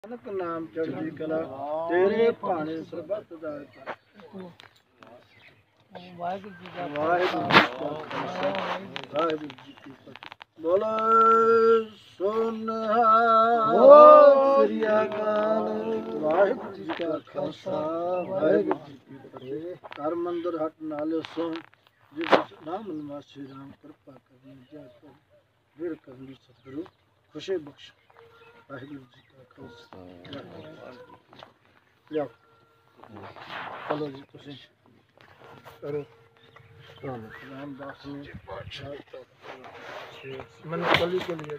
ਨਾਨਕ ਨਾਮ ਚੜ੍ਹਦੀ ਕਲਾ ਤੇਰੇ ਭਾਣੇ ਸਰਬੱਤ ਦਾ ਵਾਹਿਗੁਰੂ ਜੀ ਦਾ ਖਾਲਸਾ ਵਾਹਿਗੁਰੂ ਜੀ ਕੀ ਫਤਿਹ। ਬੋਲੇ ਸੋਨਿਹਾਲ ਸ੍ਰੀ ਅਕਾਲ। ਵਾਹਿਗੁਰੂ ਜੀ ਦਾ ਖਾਲਸਾ ਵਾਹਿਗੁਰੂ ਜੀ ਕੀ ਫਤਿਹ। ਘਰ ਮੰਦਰ ਹਟ ਨਾਲੇ ਸੋ ਜਿਸ ਨਾਮ ਨਿਵਾਸੀ ਰਾਮ ਕਿਰਪਾ ਕਰਨੀ ਜਾ ਕਰ ਵੀਰ ਕਰਨੀ ਸਤਿਗੁਰੂ ਖੁਸ਼ੀ ਬਖਸ਼। ਵਾਹਿਗੁਰੂ ਜੀ ਕਾ ਖਾਲਸਾ ਲਿਆਓ ਚਲੋ ਜੀ ਤੁਸੀਂ ਕਰੋ ਰਾਮਦਾਸ ਨੂੰ मन कली के लिए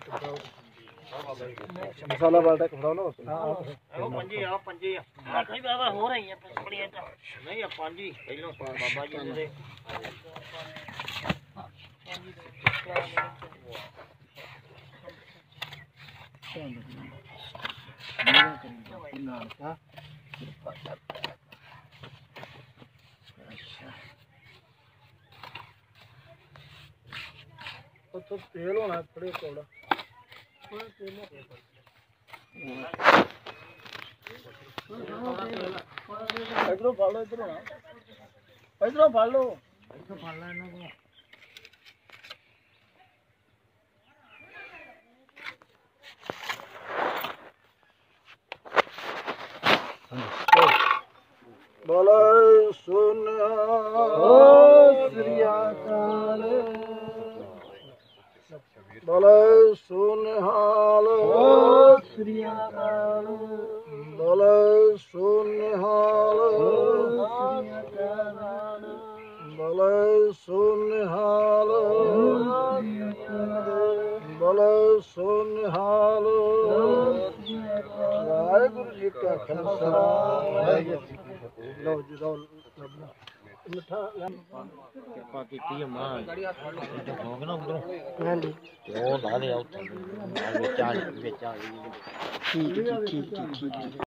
मसाला बाटा खड़ाओ ना हां पंजे आ कई बाबा हो रही है बड़ियां नहीं पांच ही पहले बाबा जी दे तो तेल होना थोड़े थोड़ा इधरों फाड़ लो इधरों फाड़ लो बोलो सोनिहाल श्री अकाल। बोले सोनिहाल श्री अकाल। बोले सोनिहाल श्री अकाल। बोले सोनिहाल बोले सोनिहाल। वाहिगुरू जी का खालसा वाहिगुरू जी की फतेह। लो जी लो मिठा ਕਿਰਪਾ ਕੀਤੀ ਮਾਂ ਹੋਗ ਨਾ ਉਧਰੋਂ ਹਾਂਜੀ ਤੇ ਉਹ ਲਾ ਲਿਆ ਉੱਥੇ ਵਿੱਚ ਆ ਠੀਕ ਠੀਕ ਠੀਕ।